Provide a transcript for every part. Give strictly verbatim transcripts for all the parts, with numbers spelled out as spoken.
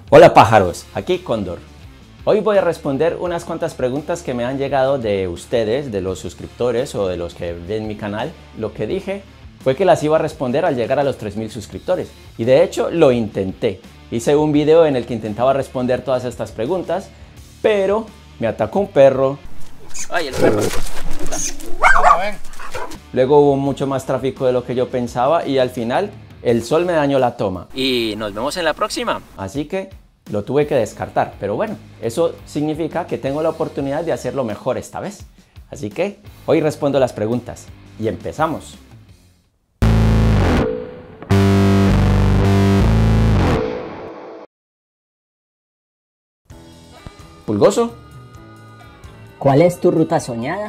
Hola pájaros, aquí Cóndor. Hoy voy a responder unas cuantas preguntas que me han llegado de ustedes, de los suscriptores o de los que ven mi canal. Lo que dije fue que las iba a responder al llegar a los tres mil suscriptores y de hecho lo intenté. Hice un video en el que intentaba responder todas estas preguntas, pero me atacó un perro. ¡Ay, el perro! Luego hubo mucho más tráfico de lo que yo pensaba y al final el sol me dañó la toma. Y nos vemos en la próxima. Así que lo tuve que descartar, pero bueno, eso significa que tengo la oportunidad de hacerlo mejor esta vez. Así que hoy respondo las preguntas y empezamos. Pulgoso, ¿cuál es tu ruta soñada?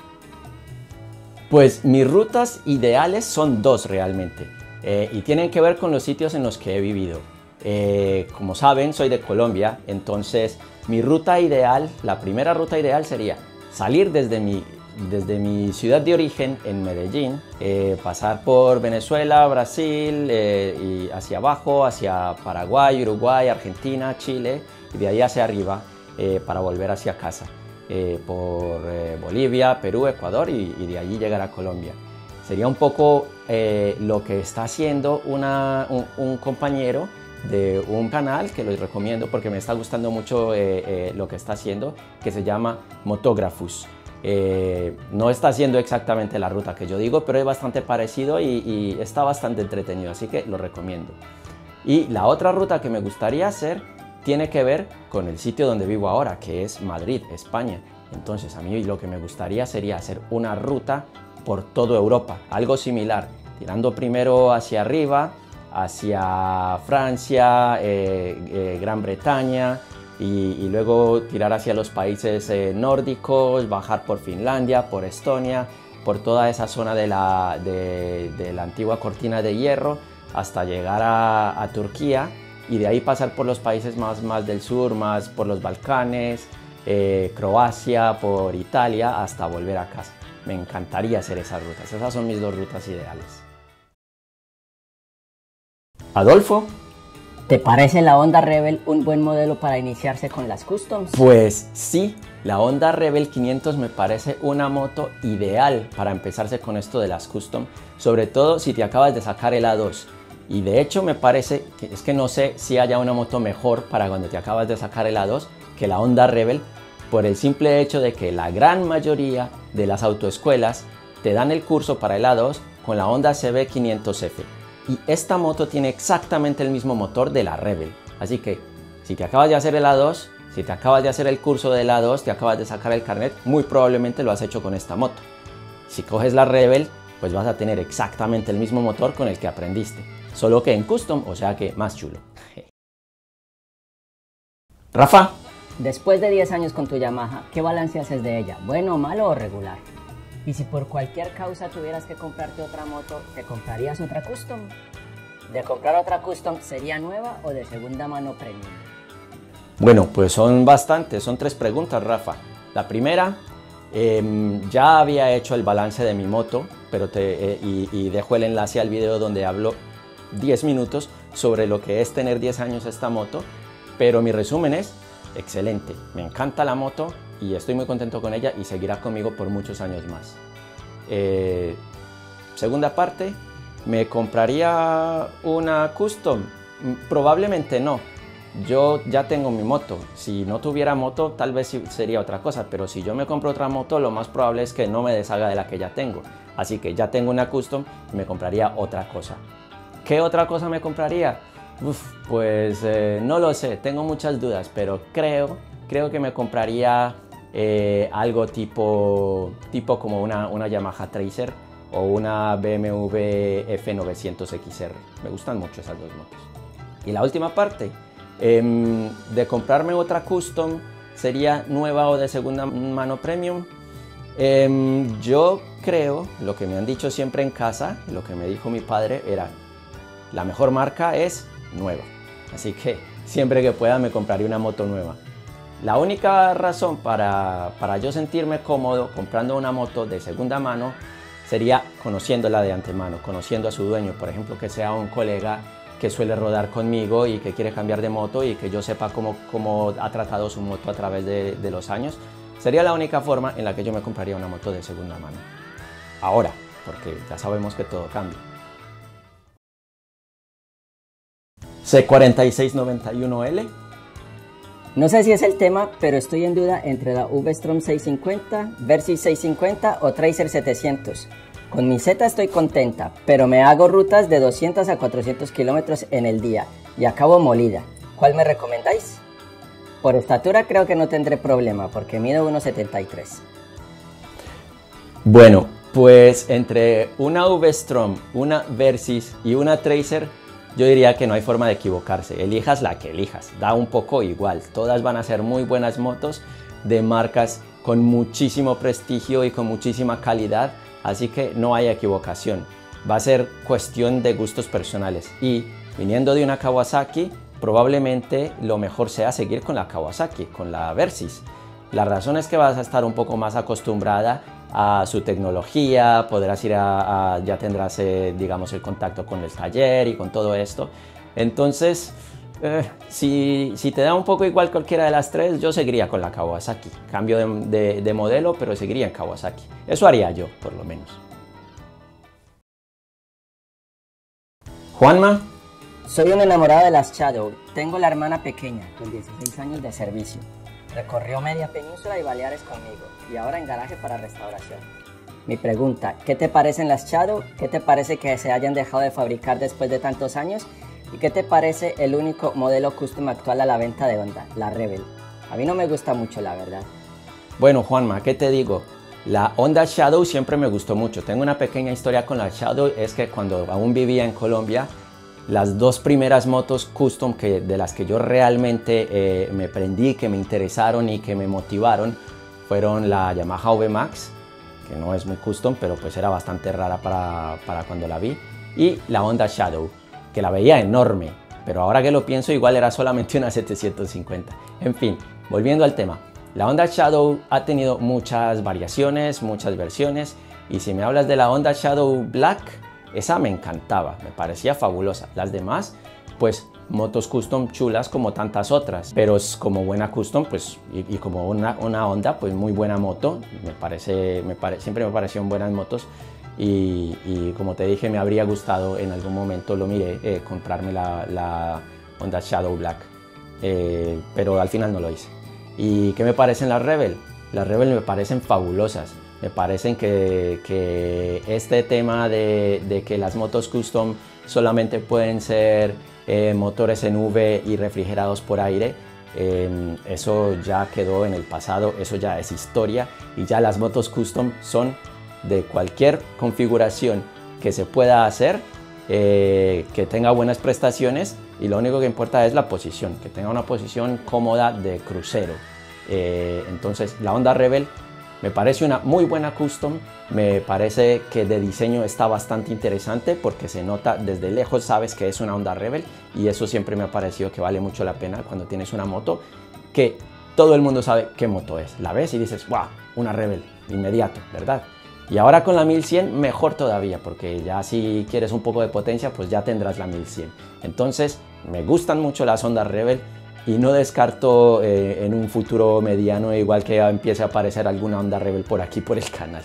pues mis rutas ideales son dos realmente, eh, y tienen que ver con los sitios en los que he vivido. Eh, como saben, soy de Colombia, entonces mi ruta ideal, la primera ruta ideal sería salir desde mi, desde mi ciudad de origen en Medellín, eh, pasar por Venezuela, Brasil, eh, y hacia abajo, hacia Paraguay, Uruguay, Argentina, Chile, y de ahí hacia arriba eh, para volver hacia casa. Eh, por eh, Bolivia, Perú, Ecuador y, y de allí llegar a Colombia. Sería un poco eh, lo que está haciendo una, un, un compañero de un canal que lo recomiendo porque me está gustando mucho eh, eh, lo que está haciendo, que se llama Motógrafus. Eh, no está haciendo exactamente la ruta que yo digo, pero es bastante parecido y, y está bastante entretenido, así que lo recomiendo. Y la otra ruta que me gustaría hacer tiene que ver con el sitio donde vivo ahora, que es Madrid, España. Entonces a mí lo que me gustaría sería hacer una ruta por toda Europa, algo similar, tirando primero hacia arriba, hacia Francia, eh, eh, Gran Bretaña, y, y luego tirar hacia los países eh, nórdicos, bajar por Finlandia, por Estonia, por toda esa zona de la, de, de la antigua cortina de hierro, hasta llegar a, a Turquía, y de ahí pasar por los países más, más del sur, más por los Balcanes, eh, Croacia, por Italia, hasta volver a casa. Me encantaría hacer esas rutas, esas son mis dos rutas ideales. Adolfo, ¿te parece la Honda Rebel un buen modelo para iniciarse con las customs? pues sí, la Honda Rebel quinientos me parece una moto ideal para empezarse con esto de las custom, sobre todo si te acabas de sacar el A dos. Y de hecho me parece, que es que no sé si haya una moto mejor para cuando te acabas de sacar el A dos que la Honda Rebel, por el simple hecho de que la gran mayoría de las autoescuelas te dan el curso para el A dos con la Honda C B quinientos F. Y esta moto tiene exactamente el mismo motor de la Rebel. Así que si te acabas de hacer el A dos, si te acabas de hacer el curso del A dos, te acabas de sacar el carnet, muy probablemente lo has hecho con esta moto. Si coges la Rebel, pues vas a tener exactamente el mismo motor con el que aprendiste, solo que en custom, o sea que más chulo. Rafa, Después de diez años con tu Yamaha, ¿qué balance haces de ella? ¿Bueno, malo o regular? Y si por cualquier causa tuvieras que comprarte otra moto, ¿te comprarías otra custom? ¿De comprar otra custom sería nueva o de segunda mano premium? bueno, pues son bastantes, son tres preguntas, Rafa. La primera, eh, ya había hecho el balance de mi moto, pero te, eh, y, y dejo el enlace al video donde hablo diez minutos sobre lo que es tener diez años esta moto, pero mi resumen es excelente, me encanta la moto y estoy muy contento con ella y seguirá conmigo por muchos años más. Eh, segunda parte, ¿me compraría una custom? Probablemente no, yo ya tengo mi moto, si no tuviera moto tal vez sería otra cosa, pero si yo me compro otra moto lo más probable es que no me deshaga de la que ya tengo, así que ya tengo una custom y me compraría otra cosa. ¿Qué otra cosa me compraría? Uf, pues eh, no lo sé, tengo muchas dudas, pero creo, creo que me compraría eh, algo tipo, tipo como una, una Yamaha Tracer o una B M W F novecientos X R. Me gustan mucho esas dos motos. Y la última parte, eh, de comprarme otra custom, ¿sería nueva o de segunda mano premium? Eh, yo creo, lo que me han dicho siempre en casa, lo que me dijo mi padre era, la mejor marca es nueva, así que siempre que pueda me compraría una moto nueva. La única razón para, para yo sentirme cómodo comprando una moto de segunda mano sería conociéndola de antemano, conociendo a su dueño, por ejemplo, que sea un colega que suele rodar conmigo y que quiere cambiar de moto y que yo sepa cómo, cómo ha tratado su moto a través de, de los años. Sería la única forma en la que yo me compraría una moto de segunda mano. Ahora, porque ya sabemos que todo cambia. C cuatro seis nueve uno L. No sé si es el tema, pero estoy en duda entre la V-Strom seiscientos cincuenta, Versys seiscientos cincuenta o Tracer setecientos. Con mi Z estoy contenta, pero me hago rutas de doscientos a cuatrocientos kilómetros en el día y acabo molida. ¿Cuál me recomendáis? Por estatura creo que no tendré problema porque mido uno setenta y tres. Bueno, pues entre una V-Strom, una Versys y una Tracer, yo diría que no hay forma de equivocarse. Elijas la que elijas, da un poco igual. Todas van a ser muy buenas motos de marcas con muchísimo prestigio y con muchísima calidad. Así que no hay equivocación, va a ser cuestión de gustos personales y viniendo de una Kawasaki probablemente lo mejor sea seguir con la Kawasaki, con la Versys. La razón es que vas a estar un poco más acostumbrada a su tecnología, podrás ir a, a ya tendrás eh, digamos el contacto con el taller y con todo esto. Entonces eh, si, si te da un poco igual cualquiera de las tres, yo seguiría con la Kawasaki. Cambio de, de, de modelo, pero seguiría en Kawasaki. Eso haría yo, por lo menos. Juanma. Soy un enamorado de las Shadow. Tengo la hermana pequeña, con dieciséis años de servicio. Recorrió media península y Baleares conmigo, y ahora en garaje para restauración. Mi pregunta, ¿qué te parecen las Shadow? ¿Qué te parece que se hayan dejado de fabricar después de tantos años? ¿Y qué te parece el único modelo custom actual a la venta de Honda, la Rebel? A mí no me gusta mucho, la verdad. Bueno, Juanma, ¿qué te digo? La Honda Shadow siempre me gustó mucho. Tengo una pequeña historia con la Shadow, es que cuando aún vivía en Colombia, las dos primeras motos custom que, de las que yo realmente eh, me prendí, que me interesaron y que me motivaron, fueron la Yamaha V Max, que no es muy custom, pero pues era bastante rara para, para cuando la vi, y la Honda Shadow, que la veía enorme, pero ahora que lo pienso igual era solamente una setecientos cincuenta. En fin, volviendo al tema, la Honda Shadow ha tenido muchas variaciones, muchas versiones, y si me hablas de la Honda Shadow Black, esa me encantaba, me parecía fabulosa. Las demás, pues motos custom chulas como tantas otras, pero es como buena custom, pues y, y como una, una Honda, pues muy buena moto, me parece, me pare, siempre me parecieron buenas motos. Y, y como te dije, me habría gustado en algún momento, lo miré, eh, comprarme la, la Honda Shadow Black, eh, pero al final no lo hice. ¿Y qué me parecen las Rebel? Las Rebel me parecen fabulosas, me parecen que, que este tema de, de que las motos custom solamente pueden ser eh, motores en V y refrigerados por aire, eh, eso ya quedó en el pasado, eso ya es historia y ya las motos custom son de cualquier configuración que se pueda hacer, eh, que tenga buenas prestaciones y lo único que importa es la posición, que tenga una posición cómoda de crucero. Eh, entonces la Honda Rebel me parece una muy buena custom, me parece que de diseño está bastante interesante porque se nota desde lejos, sabes que es una Honda Rebel y eso siempre me ha parecido que vale mucho la pena cuando tienes una moto que todo el mundo sabe qué moto es, la ves y dices, wow, una Rebel, inmediato, ¿verdad? Y ahora con la mil cien mejor todavía, porque ya si quieres un poco de potencia, pues ya tendrás la mil cien. Entonces, me gustan mucho las Honda Rebel y no descarto eh, en un futuro mediano igual que empiece a aparecer alguna Honda Rebel por aquí, por el canal.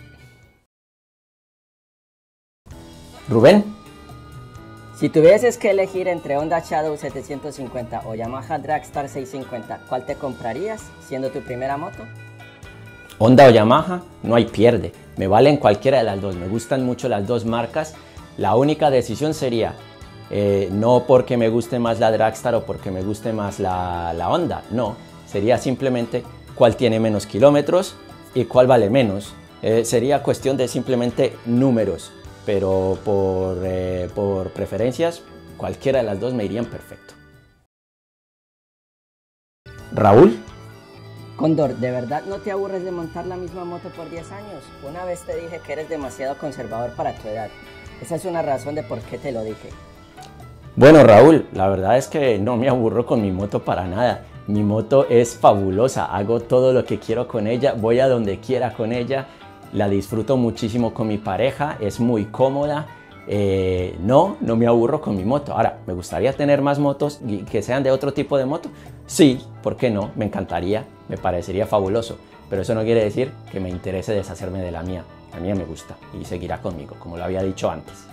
Rubén. Si tuvieses que elegir entre Honda Shadow setecientos cincuenta o Yamaha Dragstar seiscientos cincuenta, ¿cuál te comprarías siendo tu primera moto? Honda o Yamaha, no hay pierde, me valen cualquiera de las dos, me gustan mucho las dos marcas. La única decisión sería, eh, no porque me guste más la Dragstar o porque me guste más la, la Honda, no, sería simplemente cuál tiene menos kilómetros y cuál vale menos. Eh, sería cuestión de simplemente números, pero por, eh, por preferencias, cualquiera de las dos me irían perfecto. Raúl. Cóndor, ¿de verdad no te aburres de montar la misma moto por diez años? Una vez te dije que eres demasiado conservador para tu edad. Esa es una razón de por qué te lo dije. Bueno, Raúl, la verdad es que no me aburro con mi moto para nada. Mi moto es fabulosa, hago todo lo que quiero con ella, voy a donde quiera con ella, la disfruto muchísimo con mi pareja, es muy cómoda Eh, no, no me aburro con mi moto. Ahora, ¿me gustaría tener más motos y que sean de otro tipo de moto? Sí, ¿por qué no? Me encantaría, me parecería fabuloso, pero eso no quiere decir que me interese deshacerme de la mía. La mía me gusta y seguirá conmigo, como lo había dicho antes.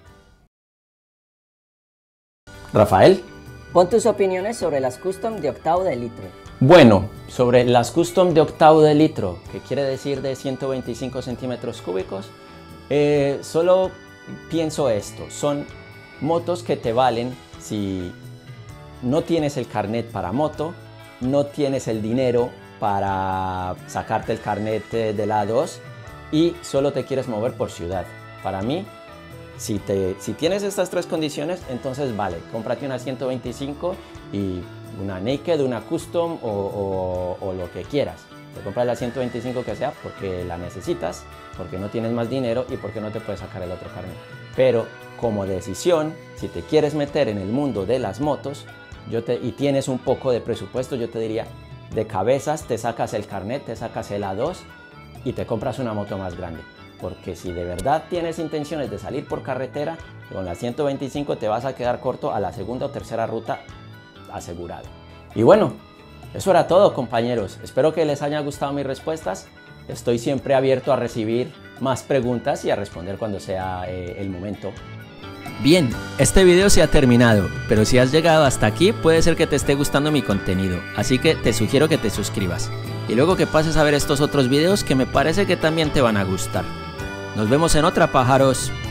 Rafael. Pon tus opiniones sobre las custom de octavo de litro. Bueno, sobre las custom de octavo de litro, que quiere decir de ciento veinticinco centímetros cúbicos, eh, solo pienso esto, son motos que te valen si no tienes el carnet para moto, no tienes el dinero para sacarte el carnet de la A dos y solo te quieres mover por ciudad. Para mí, si, te, si tienes estas tres condiciones, entonces vale, cómprate una ciento veinticinco y una naked, una custom o, o, o lo que quieras. Te compras la ciento veinticinco que sea porque la necesitas, porque no tienes más dinero y porque no te puedes sacar el otro carnet. Pero como decisión, si te quieres meter en el mundo de las motos yo te, y tienes un poco de presupuesto, yo te diría, de cabezas te sacas el carnet, te sacas el A dos y te compras una moto más grande. Porque si de verdad tienes intenciones de salir por carretera, con la ciento veinticinco te vas a quedar corto a la segunda o tercera ruta asegurado. Y bueno, eso era todo, compañeros. Espero que les hayan gustado mis respuestas. Estoy siempre abierto a recibir más preguntas y a responder cuando sea eh, el momento. Bien, este video se ha terminado, pero si has llegado hasta aquí puede ser que te esté gustando mi contenido, así que te sugiero que te suscribas y luego que pases a ver estos otros videos que me parece que también te van a gustar. Nos vemos en otra, pájaros.